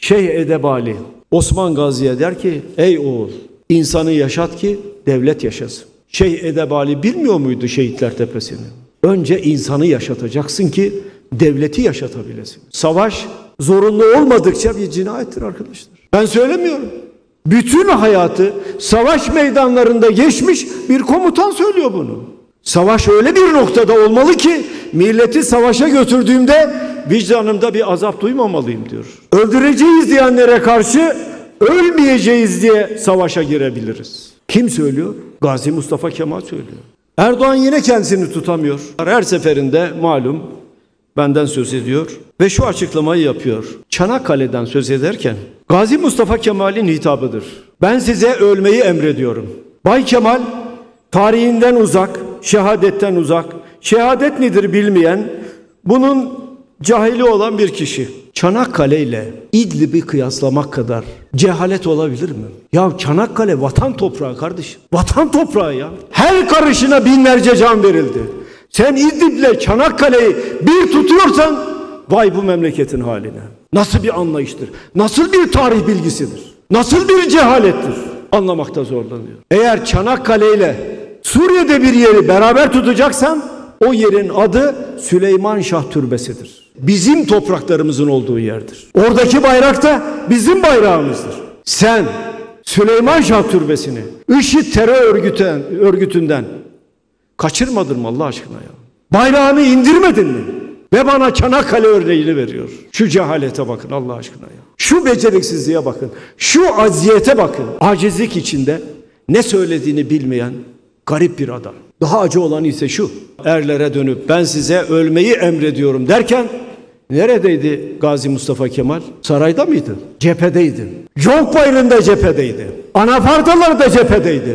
Şeyh Edebali Osman Gazi'ye der ki, ey oğul, insanı yaşat ki devlet yaşasın. Şeyh Edebali bilmiyor muydu Şehitler Tepesi'ni? Önce insanı yaşatacaksın ki devleti yaşatabilesin. Savaş zorunlu olmadıkça bir cinayettir arkadaşlar. Ben söylemiyorum. Bütün hayatı savaş meydanlarında geçmiş bir komutan söylüyor bunu. Savaş öyle bir noktada olmalı ki milleti savaşa götürdüğümde vicdanımda bir azap duymamalıyım diyor. Öldüreceğiz diyenlere karşı ölmeyeceğiz diye savaşa girebiliriz. Kim söylüyor? Gazi Mustafa Kemal söylüyor. Erdoğan yine kendisini tutamıyor. Her seferinde malum benden söz ediyor ve şu açıklamayı yapıyor. Çanakkale'den söz ederken Gazi Mustafa Kemal'in hitabıdır. Ben size ölmeyi emrediyorum. Bay Kemal tarihinden uzak, şehadetten uzak, şehadet nedir bilmeyen, bunun cahili olan bir kişi. Çanakkale ile İdlib'i kıyaslamak kadar cehalet olabilir mi? Ya Çanakkale vatan toprağı kardeşim. Vatan toprağı ya. Her karışına binlerce can verildi. Sen İdlib'le Çanakkale'yi bir tutuyorsan vay bu memleketin haline. Nasıl bir anlayıştır? Nasıl bir tarih bilgisidir? Nasıl bir cehalettir? Anlamakta zorlanıyor. Eğer Çanakkale ile Suriye'de bir yeri beraber tutacaksan o yerin adı Süleyman Şah Türbesi'dir. Bizim topraklarımızın olduğu yerdir. Oradaki bayrak da bizim bayrağımızdır. Sen Süleyman Şah Türbesi'ni IŞİD terör örgütünden kaçırmadın mı Allah aşkına ya? Bayrağını indirmedin mi? Ve bana Çanakkale örneğini veriyor. Şu cehalete bakın Allah aşkına ya. Şu beceriksizliğe bakın. Şu aziyete bakın. Acizlik içinde ne söylediğini bilmeyen garip bir adam. Daha acı olan ise şu. Erlere dönüp ben size ölmeyi emrediyorum derken neredeydi Gazi Mustafa Kemal? Sarayda mıydı? Cephedeydi. Yok bayrında cephedeydi. Anafartalar da cephedeydi.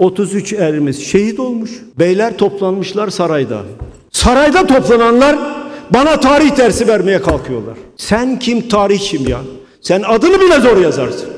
33 erimiz şehit olmuş. Beyler toplanmışlar sarayda. Sarayda toplananlar bana tarih dersi vermeye kalkıyorlar. Sen kim, tarih kim ya? Sen adını bile zor yazarsın.